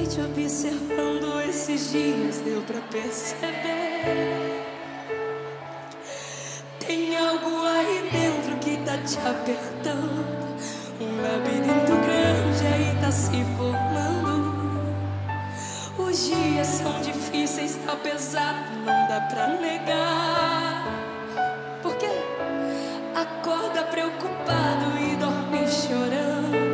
te observando esses dias, deu pra perceber. Tem algo aí dentro que tá te apertando. Um labirinto grande aí tá se formando. Os dias são difíceis, tá pesado, não dá pra negar. Por quê? Acorda preocupado e dorme chorando.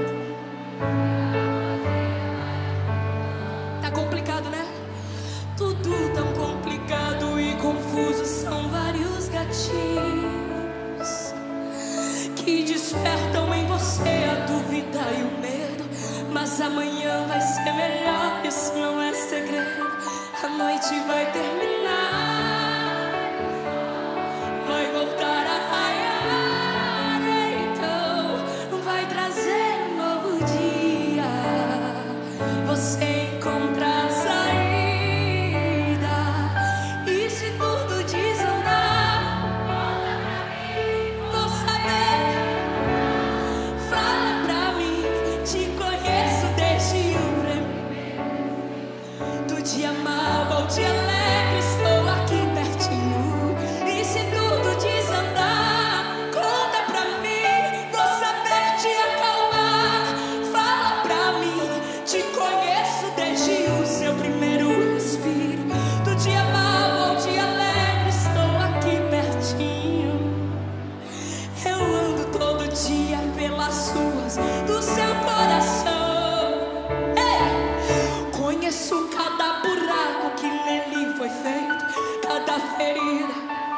Tá complicado, né? Tudo tão complicado e confuso. São vários gatilhos que despertam em você a dúvida e o medo. Mas amanhã vai ser melhor, isso não é segredo. A noite vai terminar, vai voltar a raiar. Então vai trazer um novo dia. Você encontra a saída. E se tudo desandar, vou saber. Fala pra mim, te conheço desde o primeiro. Do dia mau ao dia alegre, estou aqui pertinho. E se tudo desandar, conta pra mim, vou saber te acalmar. Fala pra mim, te conheço desde o seu primeiro respiro. Do dia mau ao dia alegre, estou aqui pertinho. Eu ando todo dia pelas ruas do seu coração. Ei! Conheço cada buraco que nele foi feito, cada ferida.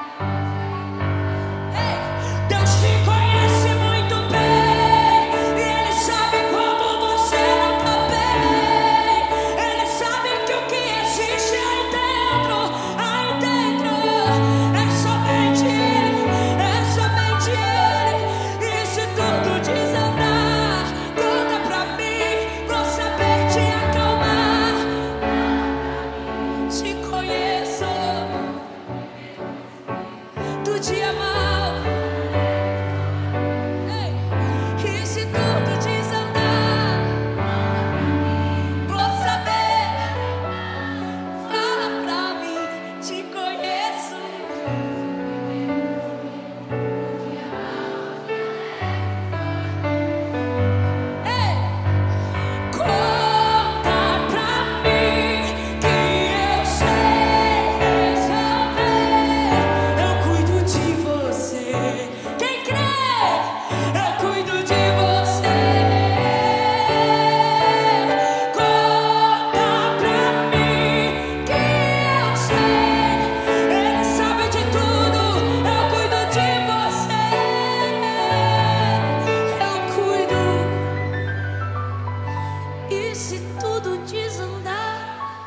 Ei! Deus te conhece muito bem, e Ele sabe quando você não tá bem. Ele sabe que o que existe aí dentro é somente Ele, é somente Ele. E se tudo desandar, conta pra mim, vou saber te acalmar. Te conheço do dia mau. Ei, e se tudo desandar, vou saber. Fala pra mim, te conheço. Ei, conta pra mim que eu sei resolver. Eu cuido de você. Quem crê? Eu cuido de você. Conta pra mim que eu sei. Ele sabe de tudo. Eu cuido de você. Eu cuido. E se tudo desandar,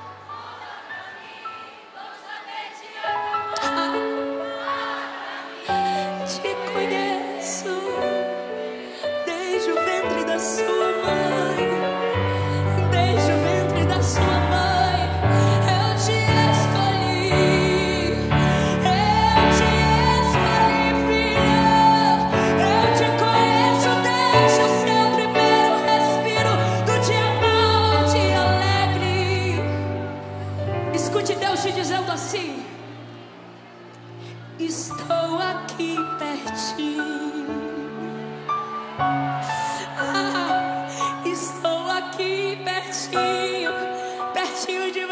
te conheço desde o ventre da sua mãe. Desde o ventre da sua mãe, eu te escolhi. Eu te escolhi, filha. Eu te conheço desde o seu primeiro respiro. Do dia mau ao dia alegre. Escute Deus te dizendo assim: estou aqui pertinho. Estou aqui pertinho, pertinho de